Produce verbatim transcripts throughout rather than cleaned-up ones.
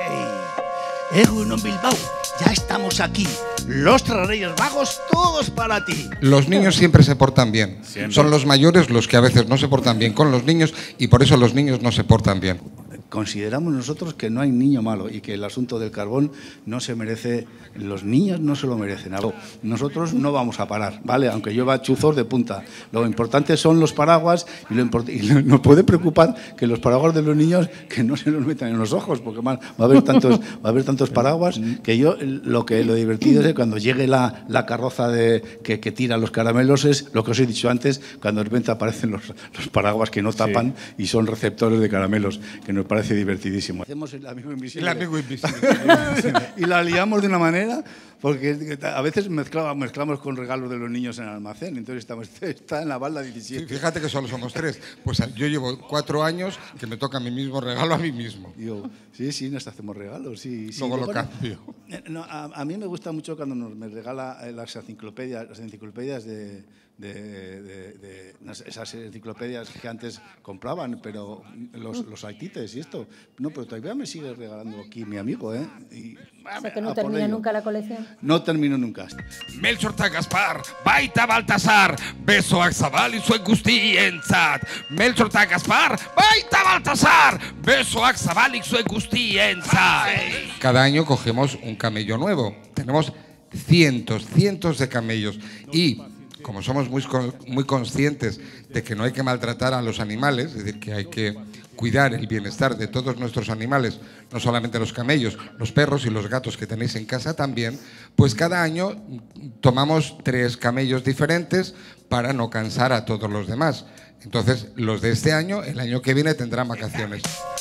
Egunon Bilbao, ya estamos aquí. Los tres Reyes Magos, todos para ti. Los niños siempre se portan bien. Siempre. Son los mayores los que a veces no se portan bien con los niños y por eso los niños no se portan bien. Consideramos nosotros que no hay niño malo y que el asunto del carbón no se merece, los niños no se lo merecen. Nosotros no vamos a parar, ¿vale? Aunque llueva chuzos de punta. Lo importante son los paraguas y, lo import y nos puede preocupar que los paraguas de los niños que no se los metan en los ojos, porque va a haber tantos, va a haber tantos paraguas que yo lo que lo divertido es que cuando llegue la, la carroza de, que, que tira los caramelos es lo que os he dicho antes, cuando de repente aparecen los, los paraguas que no tapan sí. y son receptores de caramelos, que nos parece divertidísimo. Hacemos el amigo invisible. El amigo invisible. Y la liamos de una manera, porque a veces mezclamos, mezclamos con regalos de los niños en el almacén, entonces estamos, está en la balda diecisiete. Fíjate que solo somos tres. Pues yo llevo cuatro años que me toca mi mismo regalo a mí mismo. Yo, sí, sí, nos hacemos regalos. Sí, sí, Luego lo bueno, cambio. No, a, a mí me gusta mucho cuando nos, me regala las enciclopedias, las enciclopedias de... De, de, de esas enciclopedias que antes compraban, pero los, los haitites y esto. No, pero todavía me sigue regalando aquí mi amigo, ¿eh? Y, o sea, que no termina nunca la colección. No termino nunca. Melchor ta Gaspar, baita Baltasar, beso a Zabal y su gustienzat. Melchor ta Gaspar, baita Baltasar, beso a Zabal y su gustienzat. Cada año cogemos un camello nuevo. Tenemos cientos, cientos de camellos y como somos muy, muy conscientes de que no hay que maltratar a los animales, es decir, que hay que cuidar el bienestar de todos nuestros animales, no solamente los camellos, los perros y los gatos que tenéis en casa también, pues cada año tomamos tres camellos diferentes para no cansar a todos los demás. Entonces, los de este año, el año que viene tendrán vacaciones.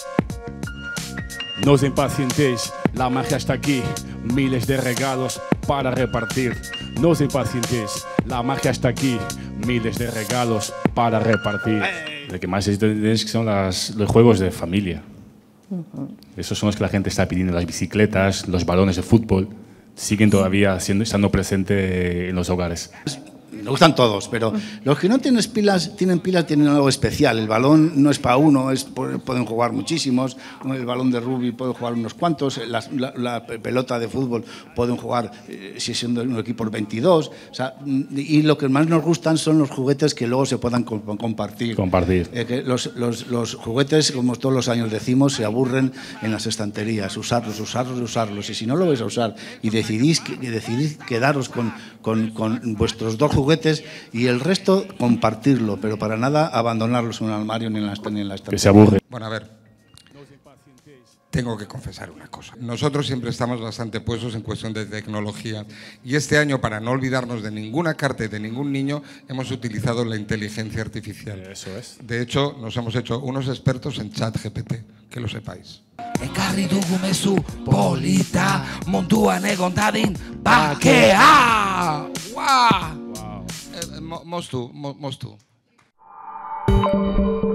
No os impacientéis, la magia está aquí, miles de regalos para repartir. No os impacientéis, la magia está aquí, miles de regalos para repartir. Lo que más es son las, los juegos de familia. Esos son los que la gente está pidiendo, las bicicletas, los balones de fútbol, siguen todavía siendo, estando presentes en los hogares. Me gustan todos, pero los que no tienen pilas, tienen pilas tienen algo especial. El balón no es para uno, es, pueden jugar muchísimos. El balón de rugby pueden jugar unos cuantos. La, la, la pelota de fútbol pueden jugar, eh, si siendo un equipo veintidós. O sea, y lo que más nos gustan son los juguetes que luego se puedan compartir. Compartir. Eh, que los, los, los juguetes, como todos los años decimos, se aburren en las estanterías. Usarlos, usarlos, usarlos. Y si no lo vais a usar y decidís, que, decidís quedaros con, con, con vuestros dos juguetes, y el resto compartirlo, pero para nada abandonarlos en un armario ni en la, ni en la estantería. Que se aburre. Bueno, a ver, tengo que confesar una cosa. Nosotros siempre estamos bastante puestos en cuestión de tecnología y este año, para no olvidarnos de ninguna carta y de ningún niño, hemos utilizado la inteligencia artificial. Eso es. De hecho, nos hemos hecho unos expertos en ChatGPT, que lo sepáis. Ekarri dugu mezu polita, munduan egon dadin bakea. Wow. Eh, mo, moztu, mo, moztu.